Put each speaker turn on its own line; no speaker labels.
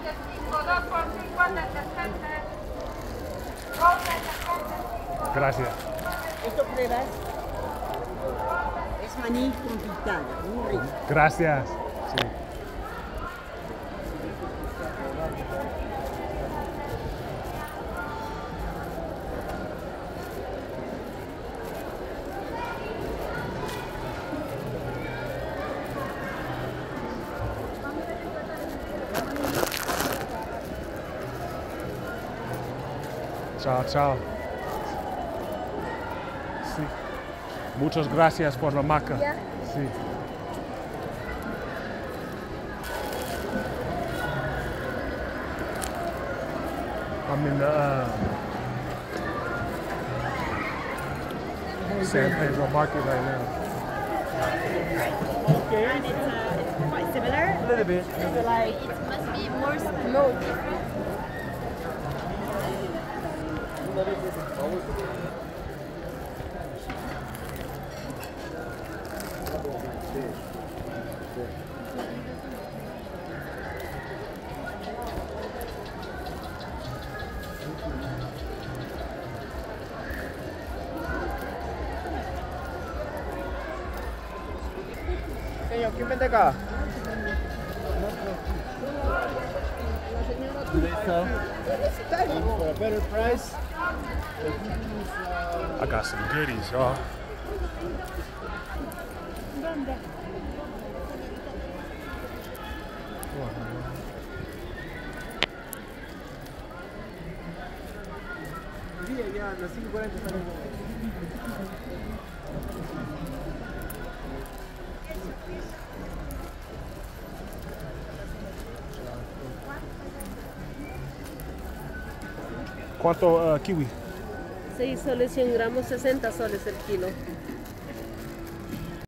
Gracias.
¿Esto pruebas? Es maní con pitaya, muy rico.
Gracias. Sí. Chao, chao. Sí. Muchas gracias por la maca.
Ya.
Sí. I'm in San Pedro Market right now.
And it's quite similar.
A little bit.
So like it must be more smooth.
Señor, ¿quién vende acá? For a better price.
I got some goodies, y'all.
Sí, ya, las 5:40 están en...
¿Cuánto kiwi?
6 soles 100 gramos, 60 soles el kilo.